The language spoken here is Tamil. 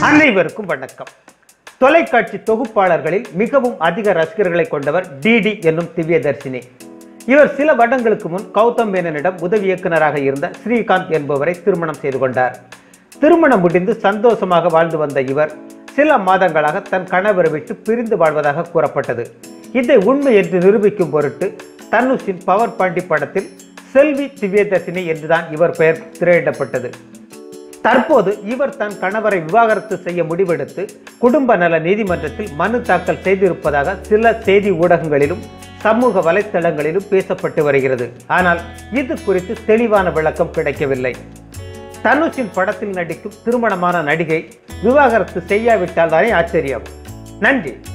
அனைவருக்கும் வணக்கம். தொலைக்காட்சி தொகுப்பாளர்களில் மிகவும் அதிக ரசிகர்களை கொண்டவர் டிடி என்னும் திவ்யதர்ஷினி. இவர் சில வருடங்களுக்கு முன் கௌதம் மேனனிடம் உதவி இயக்குநராக இருந்த ஸ்ரீகாந்த் என்பவரை திருமணம் செய்து கொண்டார். திருமணம் முடிந்து சந்தோஷமாக வாழ்ந்து வந்த இவர் சில மாதங்களாக தன் கணவரை விட்டு பிரிந்து வாழ்வதாக கூறப்பட்டது. இதை உண்மை என்று நிரூபிக்கும் பொருட்டு தனுஷின் பவர் பாண்டி படத்தில் செல்வி திவ்யதர்ஷினி என்றுதான் இவர் பெயர் திரையிடப்பட்டது. தற்போது இவர் தன் கணவரை விவாகரத்து செய்ய முடிவெடுத்து குடும்ப நல நீதிமன்றத்தில் மனு தாக்கல் செய்திருப்பதாக சில செய்தி ஊடகங்களிலும் சமூக வலைத்தளங்களிலும் பேசப்பட்டு வருகிறது. ஆனால் இது குறித்து தெளிவான விளக்கம் கிடைக்கவில்லை. தனுஷின் படத்தில் நடிக்கும் திருமணமான நடிகை விவாகரத்து செய்யாவிட்டால் தானே ஆச்சரியம். நன்றி.